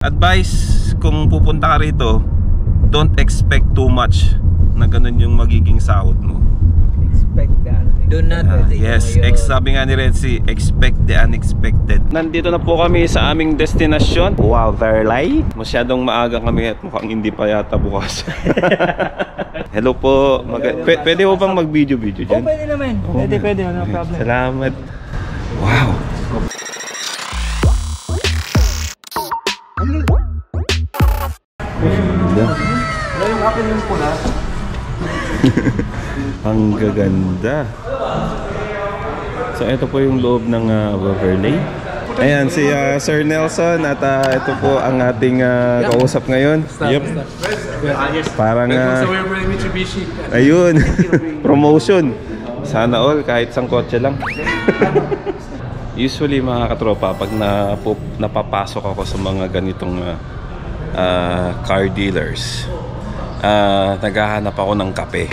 Advice kung pupunta ka rito, don't expect too much na ganun yung magiging sahod mo. Expect the do not yes, sabi nga ni Renzi, expect the unexpected. Nandito na po kami sa aming destinasyon. Wow, Verlay. Masyadong maaga kami at mukhang hindi pa yata bukas. Hello po. Pwede mo bang mag-video-video dyan? Pwede naman. Pwede, no problem. Salamat. Wow. Wala yung akin yung pula. Ang gaganda. So ito po yung loob ng Waverley. Ayan si Sir Nelson at ito po ang ating kausap ngayon. Yep. Parang ayun. Promotion. Sana all kahit isang kotse lang. Usually mga katropa, pag napapasok ako sa mga ganitong car dealers, naghahanap ako ng kape.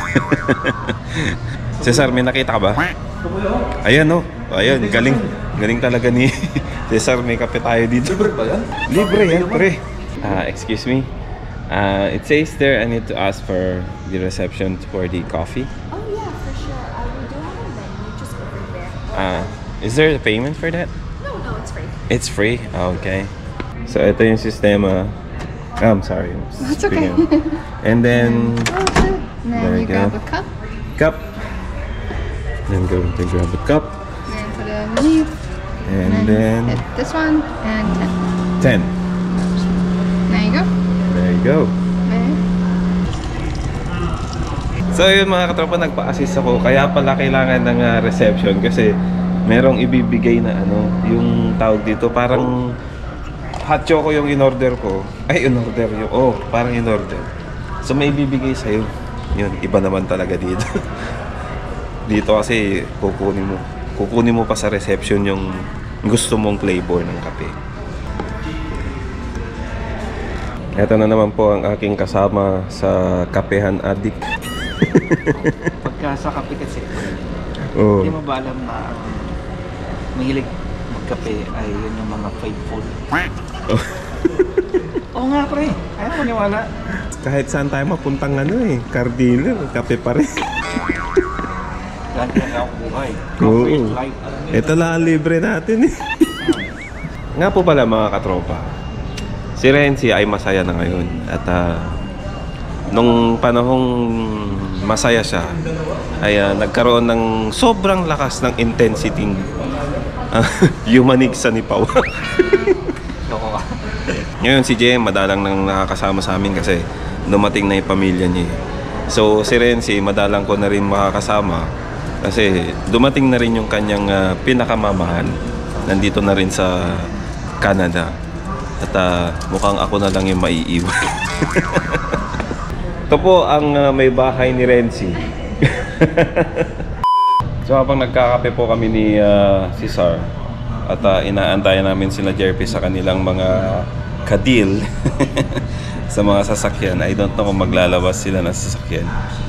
Cesar, may nakita ka ba? Ayan no. Ayan, galing talaga ni Cesar. May kape tayo dito. Libre ba yan? Libre yan, pre. Excuse me. It says there I need to ask for the reception for the coffee. Oh yeah, for sure. We do have a menu just over there. Is there a payment for that? No, it's free. It's free? Okay. So ito yung sistema. I'm sorry. That's okay. And then And then you grab a cup. Cup. Then go to grab a cup. And put it underneath. And then hit this one and 10. There you go. There you go. Okay. So yun mga katropa, nagpa-assist ako. Kaya pala kailangan ng reception kasi merong ibibigay na yung tawag dito, parang hot choco yung in-order ko. Ay, in-order yung, parang in-order. So may ibibigay sa'yo. Yun, iba naman talaga dito. Dito kasi kukunin mo pa sa reception yung gusto mong flavor ng kape. Ito na naman po ang aking kasama sa Kapehan Addict. Pagka sa kape kasi, Oh. hindi mo ba alam na mahilig magkape ay yun yung mga faithful. Oo nga pre, ayaw mo niwala. Kahit saan tayo mapuntang car dealer, kape pa rin. Ganyan ang buhay. Oo. Corporate life. Ito lang ang libre natin eh. Nga po pala mga katropa, si Renzi ay masaya na ngayon. At nung panahong masaya siya, ay nagkaroon ng sobrang lakas ng intensity yumanig sa nipaw. Ngayon si Jem madalang nang nakakasama sa amin kasi dumating na yung pamilya niya. So si Renzi madalang ko na rin makakasama kasi dumating na rin yung kanyang pinakamamahal. Nandito na rin sa Canada. At mukhang ako na lang yung maiiwan. Ito po ang may bahay ni Renzi. So habang nagkakape po kami ni Cesar at inaantayan namin sila Jerpy sa kanilang mga kadil sa mga sasakyan. I don't know kung maglalabas sila ng sasakyan.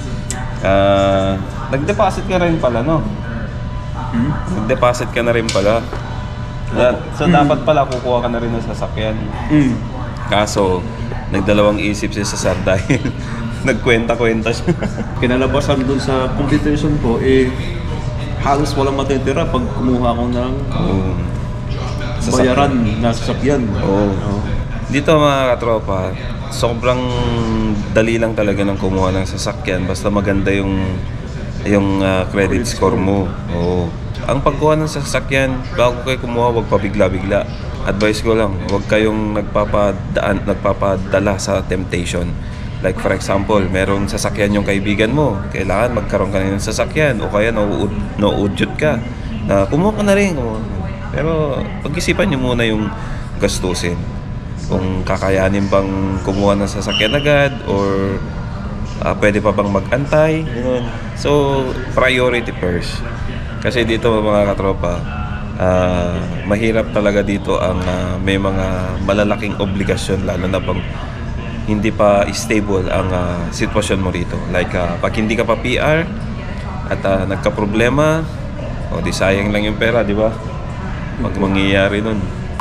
Nag-deposit ka rin pala, no? Nag-deposit ka na rin pala. So dapat pala kukuha ka na rin ng sasakyan. Kaso nagdalawang isip si Cesar dahil nagkwenta-kwenta siya. Kinalabasan dun sa competition ko, halos walang matitira pag kumuha ko ng bayaran na sasakyan. Dito mga katropa, sobrang dali lang talaga ng kumuha ng sasakyan basta maganda yung credit score mo. Ang pagkuha ng sasakyan, bago kayo kumuha, huwag pabigla-bigla. Advice ko lang, huwag kayong nagpapadala sa temptation. Like for example, merong sasakyan yung kaibigan mo, kailangan magkaroon ka na ng sasakyan o kaya nauudyot ka. Kumuha ka na rin. Pero pag-isipan nyo muna yung gastusin. Kung kakayanin bang kumuha ng sasakyan agad or pwede pa bang mag-antay. So, priority first. Kasi dito mga katropa, mahirap talaga dito ang may mga malalaking obligasyon lalo na pang hindi pa stable ang sitwasyon mo rito. Like pag hindi ka pa PR at nagka-problema, di sayang lang yung pera, di ba? Pag mangyayari nun.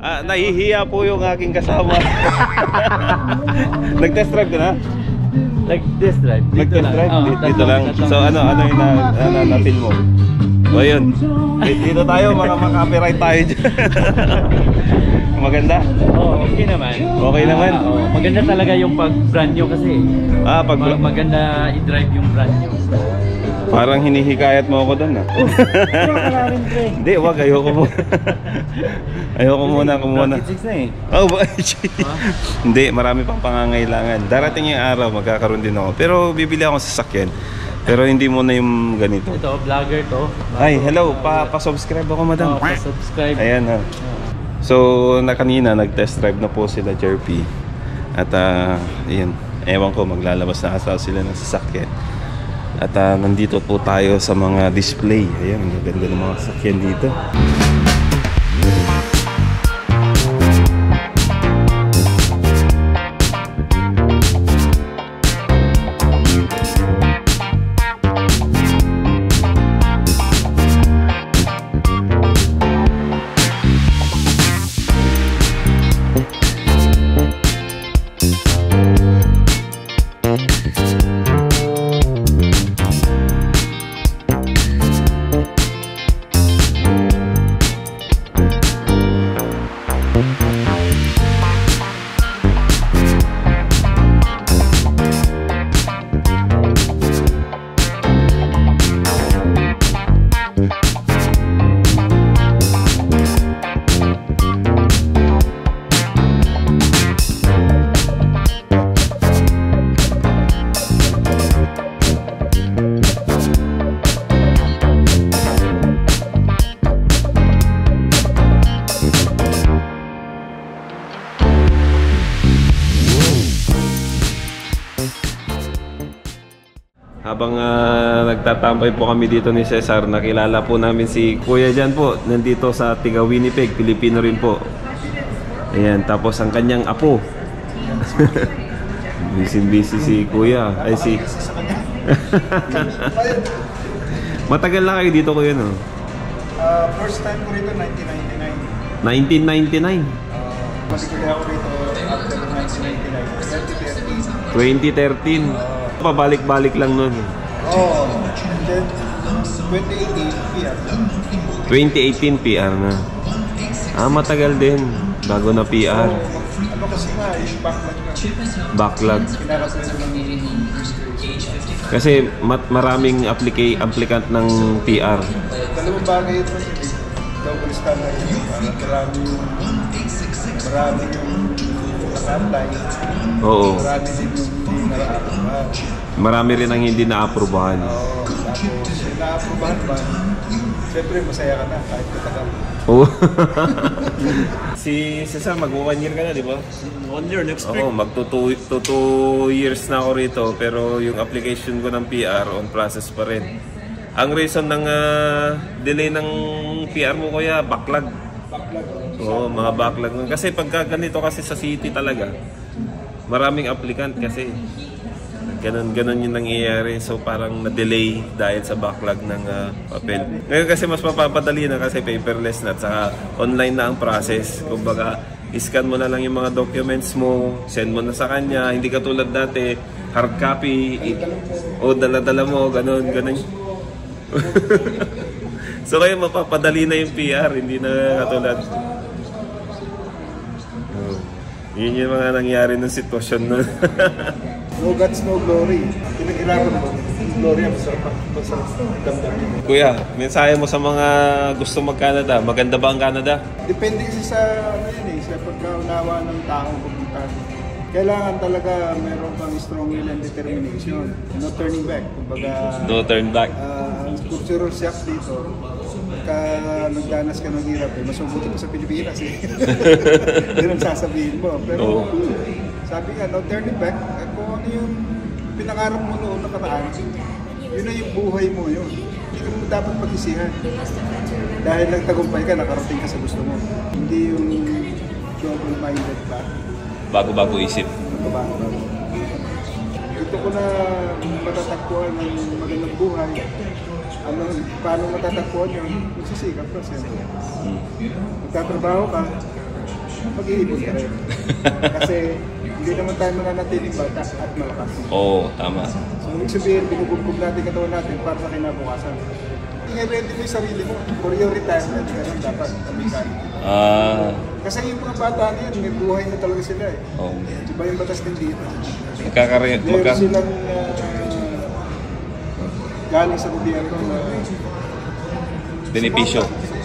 Nahihiya po yung aking kasama. Nag-test drive ka na? Nag-test drive? Nag-test drive? Dito lang. So ano yung na-feel mo? O yun. Dito tayo, maka-copyright tayo dyan. Maganda? Oo, okay naman. Okay naman? Maganda talaga yung pag-brand new kasi. Maganda i-drive yung brand new. Parang hinihikayat mo ako doon Hindi, wag. Ayoko mo. Ayoko muna. Rocket 6 na eh. Oh, hindi, marami pang pangangailangan. Darating yung araw, magkakaroon din ako. Pero bibili ako ng sasakyan. Pero hindi muna yung ganito. Ito, vlogger to. Ay, hello. Pa-subscribe ako, madam. Pa-subscribe. Ayan ha. So, kanina, nag-test drive na po sila, Jerpy. At, yun. Ewan ko, maglalabas na asa sila ng sasakyan. At nandito po tayo sa mga display. Ayan, ang ganda ng mga sasakyan dito. Habang nagtatambay po kami dito ni Cesar, nakilala po namin si Kuya dyan po. Nandito sa Tiga Winnipeg, Pilipino rin po. Ayan, tapos ang kanyang apo. Busy si Kuya. Ay si... Matagal na kayo dito, Kuya, no? First time ko rito, 1999. 1999? Masikuli ako rito after 1999. 2013. 2013. Pabalik-balik lang nun. Oh, then 2018 PR. 2018 PR na. Matagal din bago na PR. Ano kasi nga, yung Backlog. backlog na. Pinakaswento ng Kasi maraming applicant ng PR. dalawang bagay ito kasi double standard yun. Marami yung naka-apply. Oo. Marami din yung hindi naka-apply. Marami rin ang hindi na-aprobahan. Tapos yung na-approbahan ba, siyempre masaya ka na kahit katagal. Oo. Si Cesar, mag-1 year ka na, di ba? 1 year next week. Oo, mag-2 years na ako rito, pero yung application ko ng PR on process pa rin. Ang reason ng delay ng PR mo, Kuya, backlog. Oo, mga backlog. Kasi pagka ganito kasi sa city talaga, maraming applicant kasi. Ganon yung nangyayari. So parang na-delay dahil sa backlog ng papel. Ngayon kasi mas mapapadali na kasi paperless na at saka online na ang process. Kumbaga, iscan mo na lang yung mga documents mo, send mo na sa kanya. Hindi katulad dati, hard copy, o dala-dala mo, ganon. So kaya mapapadali na yung PR, hindi na katulad. Yun yung mga nangyari ng sitwasyon nun. No guts, no glory. Pinag-irapan mo. Glory ang masarap damdamin. Kuya, mensahe mo sa mga gusto mag-Canada. Maganda ba ang Canada? Depende kasi sa sa pagkaunawa ng taong pupunta. Kailangan talaga meron kang strong will and determination. No turning back. Kumbaga, No turn back. ang cultural shock dito, pagka nagdanas ka ng hirap, mas mabuti pa sa Pilipinas eh. Yun ang sasabihin mo. Pero sabi nga, no turning back. Kung ano yung pinangarap mo noon nakaraan, yun na yung buhay mo yun. Hindi mo dapat pagsisihan. Dahil nagtagumpay ka, nakarating ka sa gusto mo. Hindi yung double-minded ba? Bago-bago isip. Gusto ko na matatagpuan ng magandang buhay. Paano matatagpuan yun? Magsisikap ka, siyempre. Magtatrabaho ka, mag-iibon ka rin. Kasi hindi naman tayo mananatiling bata at malakas. Oo, tama. So, ibig sabihin, binubugbog natin katawan natin para sa kinabukasan. I-ready mo yung sarili mo for your retirement. Ganun dapat, amikan. Kasi yung mga bata na yan, may buhay na talaga sila eh. Oh. Diba yung batas din dito? Meron silang galing sa gobyerno na benepisyo.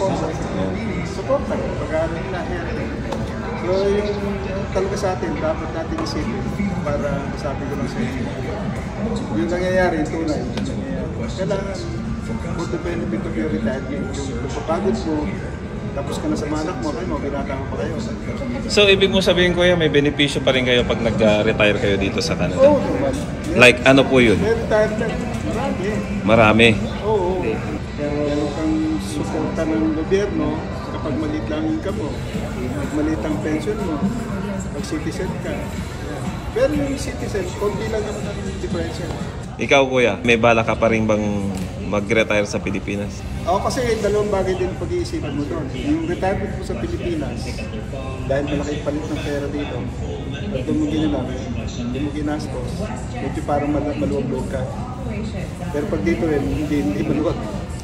Suporta. Pag-ano nila. So yung talaga sa atin, dapat natin isipin para masabi ko lang sa inyo. Yung nangyayari, yung tunay. Kailangan for the benefit of your retirement. Yung papagod mo, tapos ka na sa manak mo, kayo, binatama pa kayo. So, ibig mo sabihin, kuya, may benepisyo pa rin kayo pag nag-retire kayo dito sa Canada? Oo, naman. Like, ano po yun? May retirement. Marami. Oo. Meron kang suporta ng gobyerno kapag maliit lang yung income mo. Pag maliit ang pension mo, pag citizen ka. Pero yung citizen, konti lang naman ang diferensya. Ikaw, kuya, may bala ka pa rin bang mag-retire sa Pilipinas? Ako kasi dalawang bagay din pag-iisipan mo doon. Yung retirement mo sa Pilipinas, dahil malaki palit ng pera dito, pag doon mo ginanap, hindi mo ginastos, medyo parang maluwag-luwag ka. Pero pag dito rin, hindi maluwag.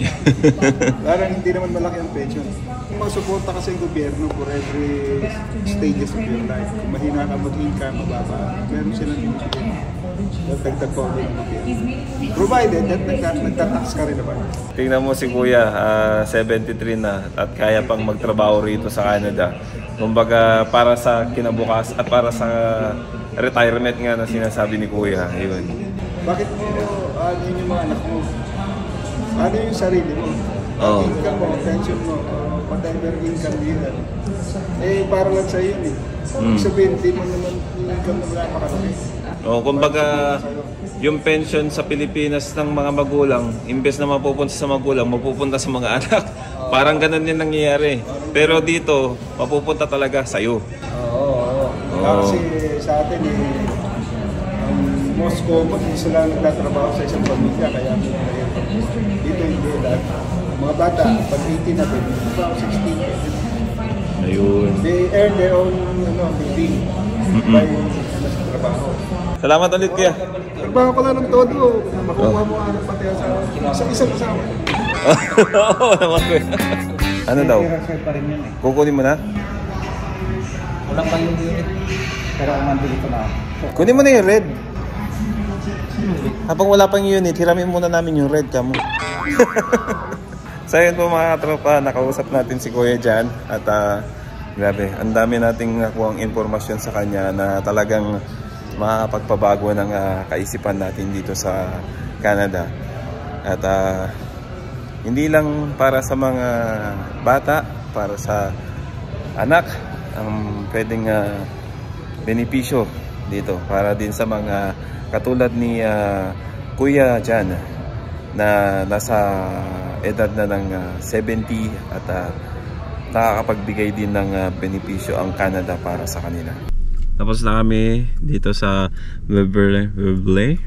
Parang hindi naman malaki ang pension. Kung masuporta kasi yung gobyerno for every stages of your life. Kung mahina ka mag-income, mababa, meron silang binibigyan. Dagdag pa ulit ng gobyerno. Provided that nagtatax ka rin naman. Tingnan mo si kuya, 73 na at kaya pang magtrabaho rito sa Canada. Kumbaga para sa kinabukas at para sa retirement nga na sinasabi ni kuya, yun. Bakit mo ano yung mga anak mo? Ano yung sarili mo? Oo. Income mo, pension mo, whatever income yun. Eh, para lang sa yun eh. Sabihin, di mo naman yung income na wala pakalaki. O, kumbaga, yung pension sa Pilipinas ng mga magulang, imbes na mapupunta sa magulang, mapupunta sa mga anak. Parang ganun yung nangyayari. Pero dito, mapupunta talaga sa'yo. Oo. Kasi sa atin eh, most common, isa lang nagtatrabaho sa isang pamilya, kaya dito hindi lahat. Mga bata, pag 18 na, 16, Ayun. they earn their own living by sa trabaho. Salamat ulit, kuya. Trabaho ko lang ng todo, makukuha mo ang pati sa isang kasama. Oo naman, kuya. Ano daw? Pa rin yun eh. Kukunin mo na? Walang pa yung unit, pero ang mandili ko na. Kunin mo na yung red. Habang wala pang unit, hiramin muna namin yung red kamo. So yun po mga katropa, nakausap natin si Kuya dyan. At grabe, ang dami nating nakuhang informasyon sa kanya na talagang makakapagpabago ng kaisipan natin dito sa Canada. At hindi lang para sa mga bata, para sa anak, ang pwedeng benepisyo dito. Para din sa mga katulad ni Kuya Jan na nasa edad na ng 70 at nakakapagbigay din ng benepisyo ang Canada para sa kanila. Tapos na kami dito sa Weberley.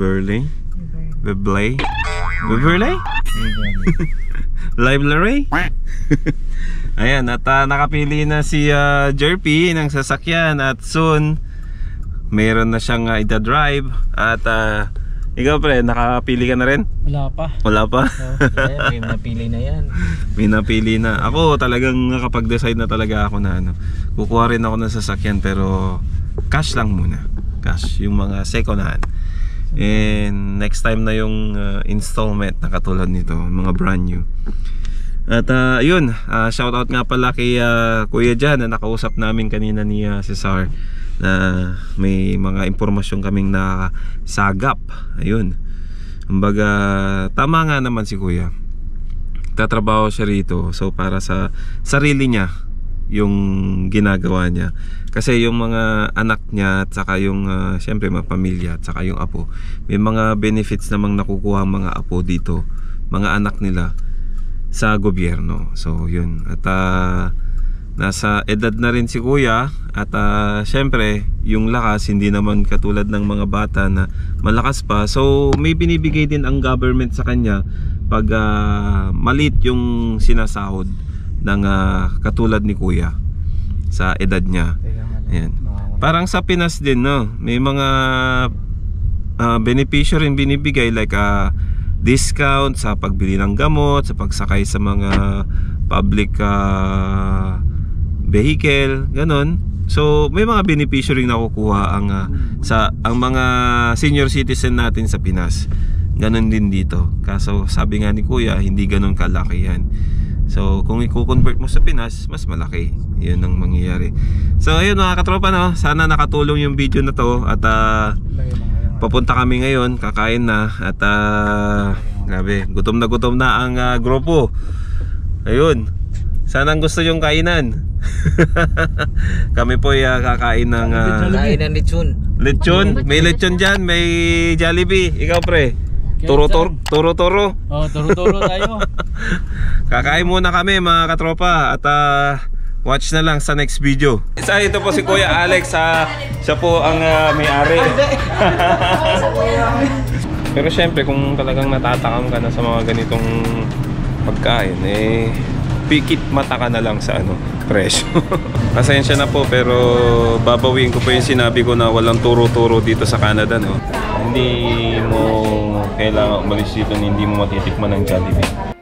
Library. Ayan, at nakapili na si Jerpy ng sasakyan at soon mayroon na siyang ida-drive. At ikaw pre, nakapili ka na rin? Wala pa. Wala pa? May napili na yan. May napili na. Ako talagang nakapag-decide na talaga ako na kukuha rin ako ng sasakyan, pero cash lang muna. Cash, yung mga second hand. And next time na yung installment na katulad nito, mga brand new. At yun, shoutout nga pala kay Kuya Jan na nakausap namin kanina ni Cesar, na may mga impormasyon kaming nakasagap. Ayun. Kumbaga, tama nga naman si Kuya. Tatrabaho siya rito. So para sa sarili niya yung ginagawa niya. Kasi yung mga anak niya at saka yung syempre mga pamilya at saka yung apo, may mga benefits namang nakukuha ang mga apo dito, mga anak nila sa gobyerno. So yun. At nasa edad na rin si Kuya. At syempre yung lakas hindi naman katulad ng mga bata na malakas pa. So may binibigay din ang government sa kanya pag maliit yung sinasahod ng katulad ni Kuya. sa edad niya. Ayan. Parang sa Pinas din, no? May mga benepisyo rin binibigay like discount sa pagbili ng gamot, sa pagsakay sa mga public vehicle, ganun. So may mga benepisyo rin nakukuha ang mga senior citizen natin sa Pinas. Ganun din dito. Kaso sabi nga ni Kuya, hindi ganun kalaki yan. So kung i-convert mo sa Pinas, mas malaki. Yun ang mangyayari. So ayun mga katropa, no? Sana nakatulong yung video na to. At papunta kami ngayon, kakain na. At grabe, gutom na ang grupo. Ayun, sana gusto yung kainan. Kami po kakain ng Kainan lechon. lechon. May lechon dyan, may Jollibee. Ikaw pre, turo-turo. Oh, turo-turo tayo. Kakain muna kami mga katropa. At watch na lang sa next video. Ito po si Kuya Alex. Siya po ang may-ari. Pero syempre kung talagang natatakam ka na sa mga ganitong pagkain, pikit mata ka na lang sa presyo. Pasensya na po, pero babawiin ko po yung sinabi ko na walang turo-turo dito sa Canada, no? Hindi mo kailangan umalis dito na hindi mo matitikman ng Jollibee.